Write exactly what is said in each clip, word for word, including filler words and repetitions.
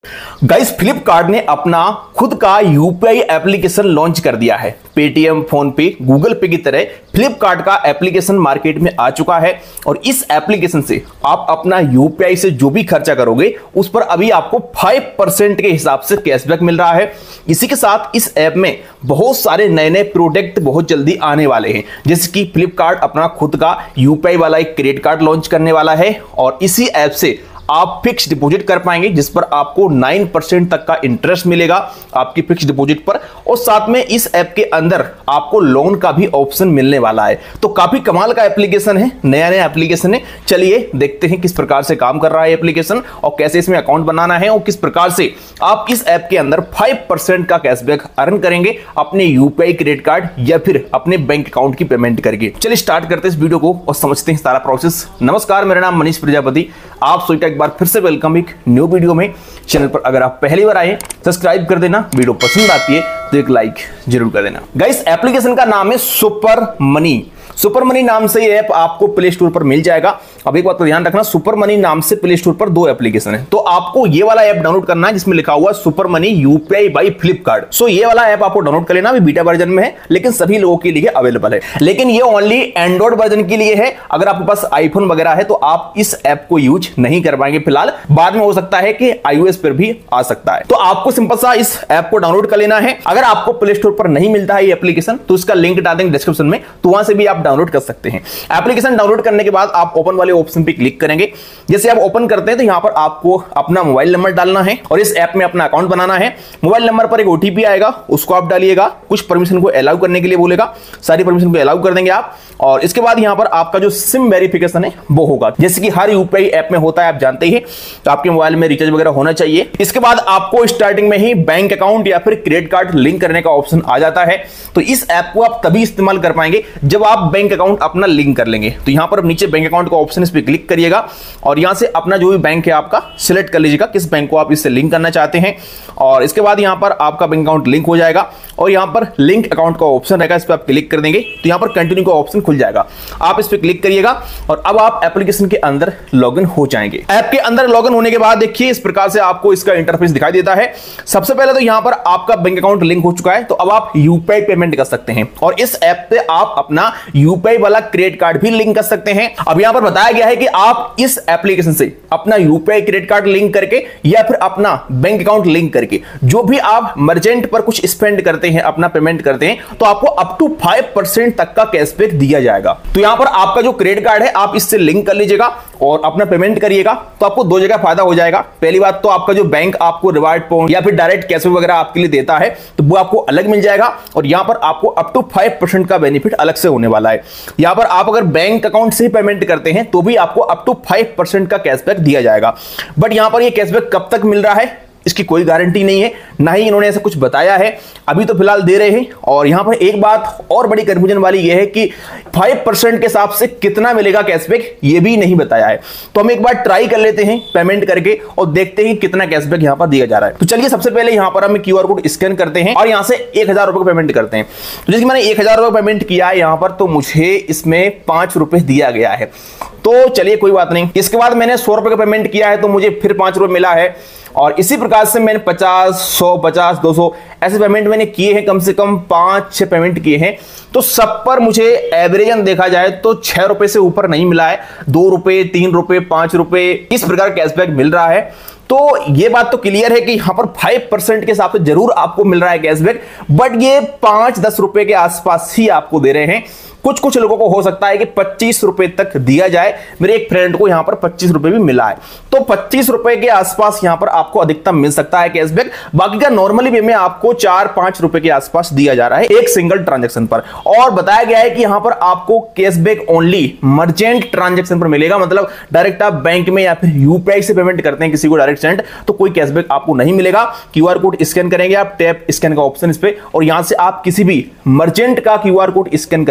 Guys, Flipkart ने अपना खुद का यूपीआई एप्लीकेशन लॉन्च कर दिया है। पेटीएम, फोन पे, गूगल पे की तरह फ्लिपकार्ट का एप्लीकेशन मार्केट में आ चुका है और इस एप्लीकेशन से आप अपना यूपीआई से जो भी खर्चा करोगे उस पर अभी आपको पाँच परसेंट के हिसाब से कैशबैक मिल रहा है। इसी के साथ इस ऐप में बहुत सारे नए नए प्रोडक्ट बहुत जल्दी आने वाले हैं, जैसे कि फ्लिपकार्ट अपना खुद का यूपीआई वाला एक क्रेडिट कार्ड लॉन्च करने वाला है और इसी ऐप से आप फिक्स डिपॉजिट कर पाएंगे जिस पर आपको नौ परसेंट तक का इंटरेस्ट मिलेगा आपकी फिक्स डिपॉजिट पर। और साथ में इस ऐप के अंदर आपको लोन का भी ऑप्शन मिलने वाला है। तो काफी कमाल का एप्लीकेशन है, नया नया एप्लीकेशन है। चलिए देखते हैं किस प्रकार से काम कर रहा है एप्लीकेशन और कैसे इसमें अकाउंट बनाना है और किस प्रकार से आप इस ऐप के अंदर पाँच परसेंट का कैशबैक अर्न करेंगे अपने यूपीआई क्रेडिट कार्ड या फिर अपने बैंक अकाउंट की पेमेंट करके। चलिए स्टार्ट करते हैं इस वीडियो को और समझते हैं सारा प्रोसेस। नमस्कार, मेरा नाम मनीष प्रजापति, आप सभी का एक बार फिर से वेलकम एक न्यू वीडियो में। चैनल पर अगर आप पहली बार आए सब्सक्राइब कर देना, वीडियो पसंद आती है तो एक लाइक जरूर कर देना। गाइस, एप्लीकेशन का नाम है सुपर मनी। सुपर मनी नाम से ये ऐप आपको प्ले स्टोर पर मिल जाएगा। अब एक बात तो ध्यान रखना, सुपर मनी नाम से प्ले स्टोर पर दो एप्लीकेशन है, तो आपको ये वाला ऐप डाउनलोड करना है जिसमें लिखा हुआ super money UPI by Flipkart. So ये वाला ऐप आपको डाउनलोड कर लेना, अभी बीटा वर्जन में है लेकिन सभी लोगों के लिए अवेलेबल है। लेकिन ये ओनली एंड्रॉइड वर्जन के लिए है। अगर आपके पास आईफोन वगैरह है तो आप इस ऐप को यूज नहीं कर पाएंगे फिलहाल, बाद में हो सकता है कि आईओएस पर भी आ सकता है। तो आपको सिंपल सा इस ऐप को डाउनलोड कर लेना है। अगर आपको प्ले स्टोर पर नहीं मिलता है ये एप्लीकेशन तो इसका लिंक डाल देंगे डिस्क्रिप्शन में, तो वहां से भी आप डाउनलोड कर सकते हैं। एप्लीकेशन डाउनलोड करने के बाद आप ओपन वाले ऑप्शन पे क्लिक करेंगे। जैसे आप ओपन करते हैं तो यहां पर आपको अपना मोबाइल नंबर डालना है और इस ऐप में अपना अकाउंट बनाना है। मोबाइल नंबर पर एक ओटीपी आएगा, उसको आप डालिएगा। कुछ परमिशन को अलाउ करने के लिए बोलेगा, सारी परमिशन को अलाउ कर देंगे आप। और इसके बाद यहां पर आपका जो सिम वेरिफिकेशन है वो होगा, जैसे कि हर यूपीआई ऐप में होता है, आप जानते ही। तो आपके मोबाइल में रिचार्ज वगैरह होना चाहिए। इसके बाद आपको स्टार्टिंग में ही बैंक अकाउंट या फिर क्रेडिट कार्ड लिंक करने का ऑप्शन आ जाता है। तो इस ऐप को आप तभी इस्तेमाल कर पाएंगे जब आप बैंक अकाउंट अपना लिंक कर लेंगे। तो यहां पर नीचे बैंक अकाउंट का ऑप्शन इस पर क्लिक करिएगा और यहां से अपना जो भी बैंक है आपका सिलेक्ट कर लीजिएगा, किस बैंक को आप इससे लिंक करना चाहते हैं। और इसके बाद यहां पर आपका बैंक अकाउंट लिंक हो जाएगा और यहां पर लिंक अकाउंट का ऑप्शन रहेगा, इस पर आप क्लिक कर देंगे तो यहां पर कंटिन्यू का ऑप्शन खुल जाएगा। आप इस पर क्लिक करिएगा और अब आप एप्लीकेशन के अंदर लॉगिन हो जाएंगे। ऐप के अंदर लॉगिन होने के बाद देखिए इस प्रकार से आपको इसका इंटरफेस दिखाई देता है। सबसे पहले तो यहां पर आपका बैंक अकाउंट लिंक हो चुका है, तो अब आप यूपीआई पेमेंट कर सकते हैं और इस ऐप पे आप अपना यूपीआई वाला क्रेडिट कार्ड भी लिंक कर सकते हैं। अब यहां पर बताया गया है कि आप इस एप्लीकेशन से अपना यूपीआई क्रेडिट कार्ड लिंक करके या फिर अपना बैंक अकाउंट लिंक करके जो भी आप मर्चेंट पर कुछ स्पेंड करते हैं, अपना पेमेंट करते हैं, तो आपको अप टू पाँच परसेंट तक का कैशबैक दिया जाएगा। तो यहां पर आपका जो क्रेडिट कार्ड है आप इससे लिंक कर लीजिएगा और अपना पेमेंट करिएगा, तो आपको दो जगह फायदा हो जाएगा। पहली बात तो आपका जो बैंक आपको रिवार्ड पॉइंट या फिर डायरेक्ट कैशबैक वगैरह आपके लिए देता है तो वो आपको अलग मिल जाएगा और यहां पर आपको अप टू पाँच परसेंट का बेनिफिट अलग से होने वाला है। यहां पर आप अगर बैंक अकाउंट से ही पेमेंट करते हैं तो भी आपको अप टू पाँच परसेंट का कैशबैक दिया जाएगा। बट यहां पर ये कैशबैक कब तक मिल रहा है इसकी कोई गारंटी नहीं है, ना ही इन्होंने ऐसा कुछ बताया है। अभी तो फिलहाल दे रहे हैं। और यहां पर एक बात और बड़ी कंफ्यूजन वाली यह है कि पाँच परसेंट के हिसाब से कितना मिलेगा कैशबैक ये भी नहीं बताया है। तो हम एक बार ट्राई कर लेते हैं पेमेंट करके और देखते हैं कितना कैशबैक यहां पर दिया जा रहा है। तो चलिए सबसे पहले यहां पर हम क्यूआर कोड स्कैन करते हैं और यहां से एक हजार रुपए पेमेंट करते हैं। तो जैसे मैंने एक हजार रुपए पेमेंट किया है यहां पर, तो मुझे इसमें पांच रुपए दिया गया है। तो चलिए कोई बात नहीं। इसके बाद मैंने सौ रुपए का पेमेंट किया है तो मुझे फिर पांच रुपए मिला है और इसी प्रकार से मैंने पचास, सौ, पचास, दो सौ ऐसे पेमेंट मैंने किए हैं, कम से कम पांच छह पेमेंट किए हैं। तो सब पर मुझे एवरेजन देखा जाए तो छह रुपए से ऊपर नहीं मिला है। दो रुपए, तीन रुपए, पांच रुपए इस प्रकार कैशबैक मिल रहा है। तो ये बात तो क्लियर है कि यहां पर पाँच परसेंट के हिसाब से जरूर आपको मिल रहा है कैशबैक, बट ये पांच दस रुपए के आसपास ही आपको दे रहे हैं। कुछ कुछ लोगों को हो सकता है कि पच्चीस रुपए तक दिया जाए। मेरे एक फ्रेंड को यहां पर पच्चीस रुपए भी मिला है, तो पच्चीस रुपए के आसपास यहां पर आपको अधिकतम मिल सकता है कैशबैक। बाकी का नॉर्मली वे में आपको चार पांच रुपए के आसपास दिया जा रहा है एक सिंगल ट्रांजैक्शन पर। और बताया गया है कि यहां पर आपको कैशबैक ओनली मर्चेंट ट्रांजैक्शन पर मिलेगा, मतलब डायरेक्ट आप बैंक में या फिर यूपीआई से पेमेंट करते हैं किसी को डायरेक्ट सेंड, तो कोई कैशबैक आपको नहीं मिलेगा। क्यूआर कोड स्कैन करेंगे आप, टैप स्कैन का ऑप्शन इस पे, और यहां से आप किसी भी मर्चेंट का क्यूआर कोड स्कैन करके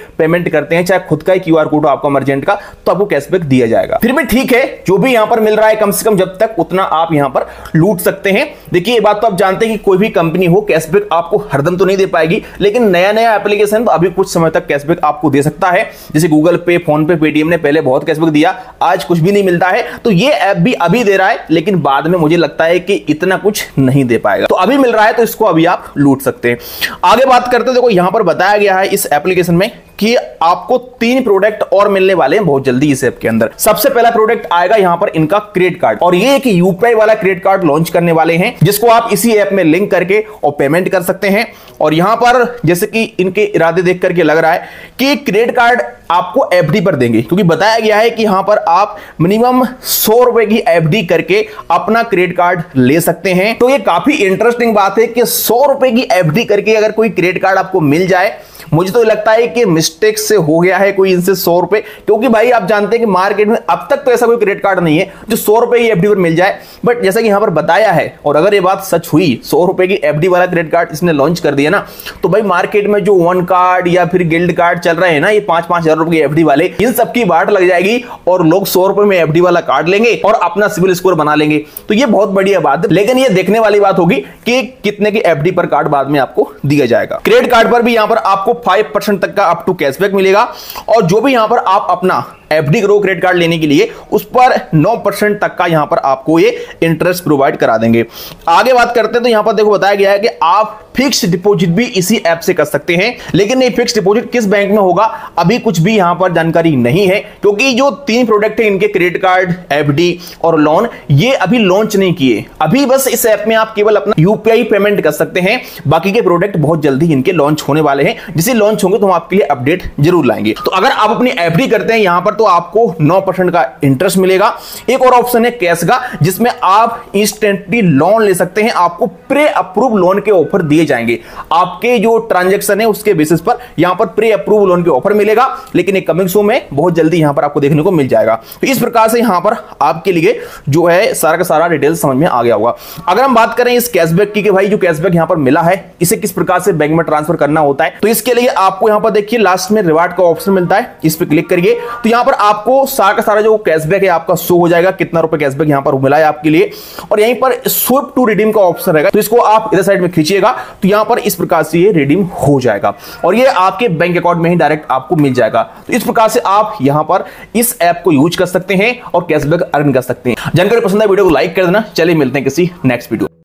पेमेंट करते हैं, चाहे खुद का ही क्यूआर कोड हो आपका मर्चेंट का, तो आपको कैशबैक दिया जाएगा। फिर भी ठीक है, जो भी यहां पर मिल रहा है कम से कम जब तक उतना आप यहां पर लूट सकते हैं। देखिए ये बात तो आप जानते हैं कि कोई भी कंपनी हो कैशबैक आपको हरदम तो नहीं दे पाएगी, लेकिन नया नया एप्लीकेशन तो अभी कुछ समय तक कैशबैक आपको दे सकता है। जैसे गूगल पे, फोन पे, पेटीएम ने पहले बहुत कैशबैक दिया, आज कुछ भी नहीं मिलता है, तो ये ऐप भी अभी दे रहा है, लेकिन बाद में मुझे लगता है कि इतना कुछ नहीं दे पाएगा। तो अभी मिल रहा है तो इसको अभी आप लूट सकते हैं। आगे बात करते हैं, देखो यहां पर बताया गया है इस एप्लीकेशन में कि आपको तीन प्रोडक्ट और मिलने वाले हैं बहुत जल्दी इस ऐप के अंदर। सबसे पहला प्रोडक्ट आएगा यहां पर इनका क्रेडिट कार्ड, और ये एक यूपीआई वाला क्रेडिट कार्ड लॉन्च करने वाले हैं, जिसको आप इसी ऐप में लिंक करके और पेमेंट कर सकते हैं। और यहां पर जैसे कि इनके इरादे देख करके लग रहा है कि क्रेडिट कार्ड आपको एफडी पर देंगे, क्योंकि बताया गया है कि यहां पर आप मिनिमम सौ रुपए की एफडी करके अपना क्रेडिट कार्ड ले सकते हैं। तो ये काफी इंटरेस्टिंग बात है कि सौ रुपए की एफडी करके अगर कोई क्रेडिट कार्ड आपको मिल जाए, मुझे तो लगता है कि मिस्टेक से हो गया है कोई इनसे सौ रुपए, क्योंकि भाई आप जानते हैं कि मार्केट में अब तक तो ऐसा कोई क्रेडिट कार्ड नहीं है जो सौ रुपए की एफडी पर मिल जाए। बट जैसा कि यहां पर बताया है, और अगर ये बात सच हुई, सौ रुपए की एफडी वाला क्रेडिट कार्ड इसने लॉन्च कर दिया ना, तो भाई मार्केट में जो वन कार्ड या फिर गिल्ड कार्ड चल रहे हैं ना, ये पांच पांच हजार रुपए की एफडी वाले, इन सबकी बाट लग जाएगी और लोग सौ रुपए में एफडी वाला कार्ड लेंगे और अपना सिविल स्कोर बना लेंगे। तो ये बहुत बढ़िया बात है, लेकिन ये देखने वाली बात होगी कि कितने की एफडी पर कार्ड बाद में आपको दिया जाएगा। क्रेडिट कार्ड पर भी यहां पर आपको फाइव परसेंट तक अप टू कैशबैक मिलेगा, और जो भी यहां पर आप अपना एफडी करो क्रेडिट कार्ड लेने के लिए, उस पर नौ परसेंट तक का यहां पर आपको ये इंटरेस्ट प्रोवाइड करा देंगे। आगे बात करते हैं तो यहां पर देखो बताया गया है कि आप फिक्स डिपॉजिट भी इसी ऐप से कर सकते हैं, लेकिन ये फिक्स डिपॉजिट किस बैंक में होगा अभी कुछ भी यहां पर जानकारी नहीं है, क्योंकि जो तीन प्रोडक्ट है इनके क्रेडिट कार्ड, एफडी और लोन, ये अभी लॉन्च नहीं किए। अभी बस इस ऐप में आप केवल अपना यूपीआई पेमेंट कर सकते हैं, बाकी के प्रोडक्ट बहुत जल्दी इनके लॉन्च होने वाले हैं। जिसे लॉन्च होंगे तो हम आपके लिए अपडेट जरूर लाएंगे। तो अगर आप अपनी एफडी करते हैं यहां पर तो आपको नौ परसेंट का इंटरेस्ट मिलेगा। एक और ऑप्शन है कैश का, जिसमें आप इंस्टेंटली लोन ले सकते हैं, आपको प्री अप्रूव लोन के ऑफर दिए जाएंगे। आपके जो ट्रांजैक्शन है उसके बेसिस पर यहां पर प्री अप्रूव लोन के ऑफर मिलेगा, लेकिन एक कमिंग सून में बहुत जल्दी यहां पर आपको देखने को मिल जाएगा। तो इस प्रकार से यहां पर आपके लिए जो है सारा का सारा डिटेल समझ में आ गया होगा। अगर हम बात करें इस कैशबैक की कि भाई जो कैशबैक यहां पर मिला है इसे किस प्रकार से बैंक में ट्रांसफर करना होता है, तो इसके लिए आपको यहां पर देखिए लास्ट में रिवार्ड का ऑप्शन मिलता है, इस पर क्लिक करिए तो यहां पर आपको सारा का सारा जो कैशबैक है आपका शो हो जाएगा, कितना रुपए कैशबैक यहां पर मिला है आपके लिए। और यहीं पर स्विप टू रिडीम का ऑप्शन रहेगा, तो इसको आप इधर साइड में खींचिएगा तो यहां पर इस प्रकार से ये रिडीम हो जाएगा और ये आपके बैंक अकाउंट में ही डायरेक्ट आपको मिल जाएगा। तो इस प्रकार से आप यहां पर इस ऐप को यूज कर सकते हैं और कैशबैक अर्न कर सकते हैं। जानकारी पसंद है वीडियो को लाइक कर देना। चलिए मिलते हैं किसी नेक्स्ट वीडियो।